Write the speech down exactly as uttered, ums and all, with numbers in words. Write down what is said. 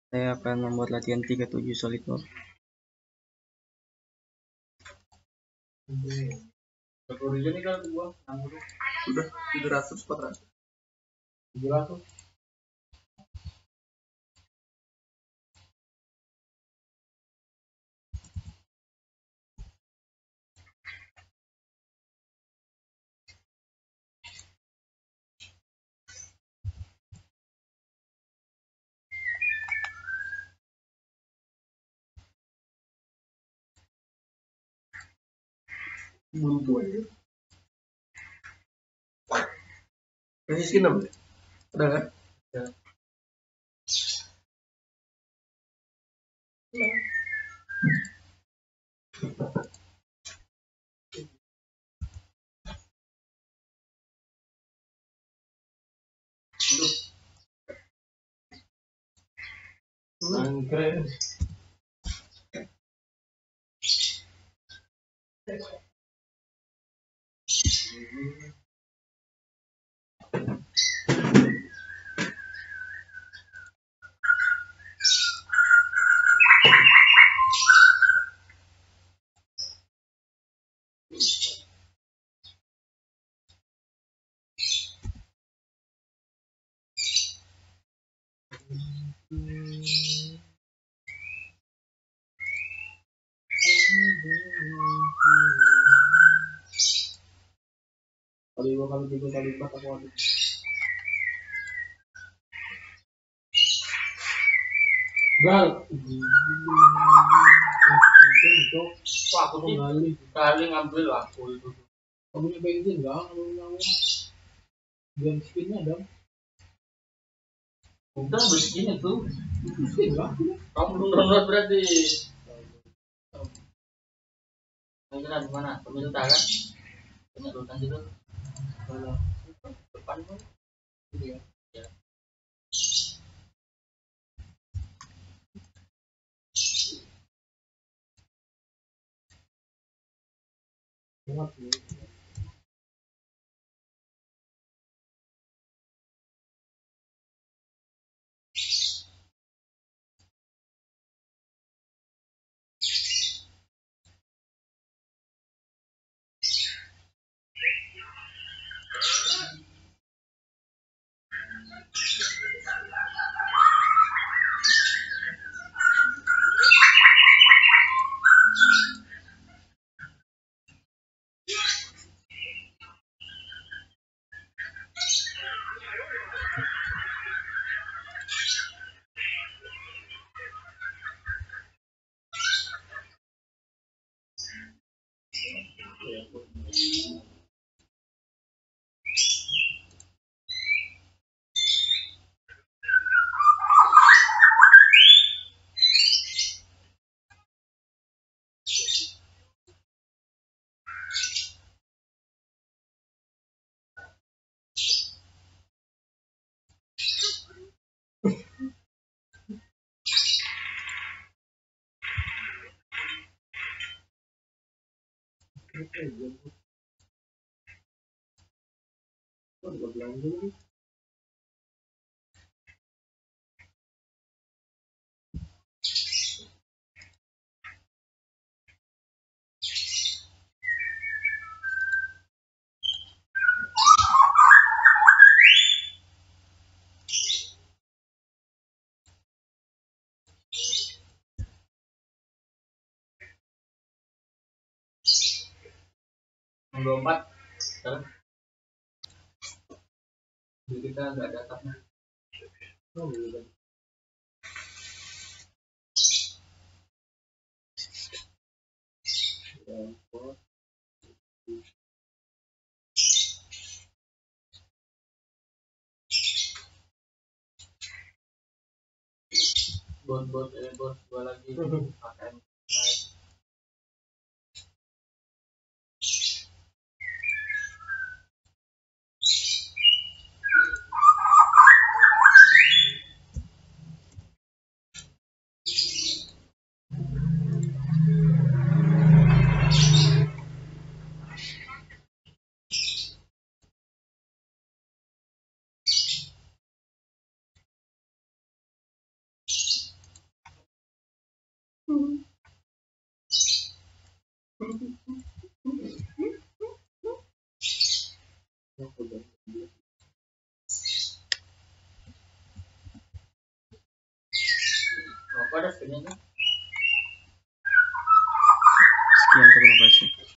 Saya akan membuat latihan tiga puluh tujuh SolidWorks. Berapa region nih kalau dibuang? Sudah tujuh ratus, empat ratus. tujuh ratus. Buntu aja. Kasih skin apa? Ada kan? Ya. Keren. Kali dua kali tiga kali empat aku ada. Gal. Wah, aku tuh kali kali ngambil aku itu. Kamu punya bensin enggak? Kalau kamu biar skinnya dong. Udah berskin itu. Skin enggak? Kamu belum download berarti. Pengen di mana? Pemerintah kan? Punya urusan gitu. Mana? Depan kan? Iya. Ya. Muat ya. dua puluh empat sekarang jadi kita nggak ada atapnya. Oh, iya. Bot bot eh bot dua lagi pakai Apa ada sebenarnya? Sekian, terima kasih.